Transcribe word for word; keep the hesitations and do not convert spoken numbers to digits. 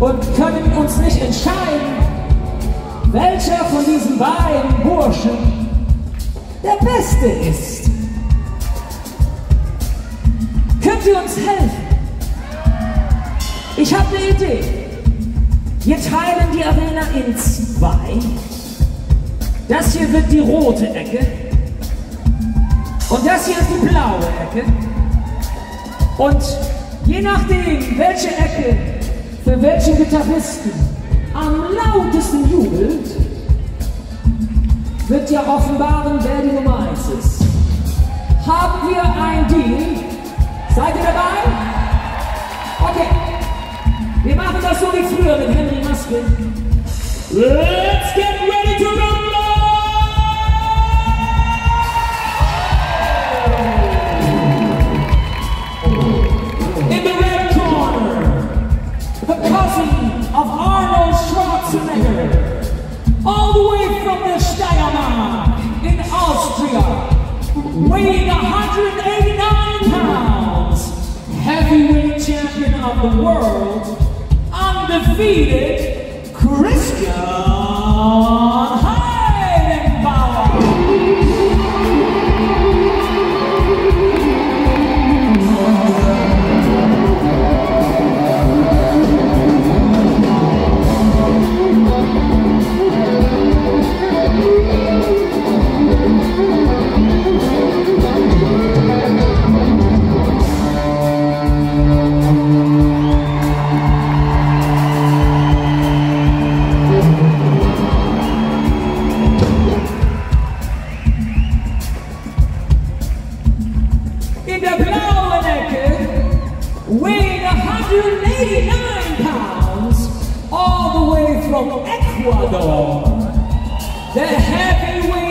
und können uns nicht entscheiden, welcher von diesen beiden Burschen der Beste ist. Könnt ihr uns helfen? Ich habe eine Idee. Wir teilen die Arena in zwei. Das hier wird die rote Ecke und das hier ist die blaue Ecke. Und je nachdem, welche Ecke für welchen Gitarristen am lautesten jubelt, wird ja offenbaren, wer die Nummer eins ist. Haben wir ein Deal? Seid ihr dabei? Okay. Wir machen das so wie früher mit Henry Maske. Let's get ready to rumble! In the red corner, the cousin of Arnold Schwarzenegger, all the way from the Steiermark in Austria, weighing one hundred eighty-nine pounds, heavyweight champion of the world, undefeated, Christian Heidenbauer. Weighing one hundred eighty-nine pounds, all the way from Ecuador, the heavyweight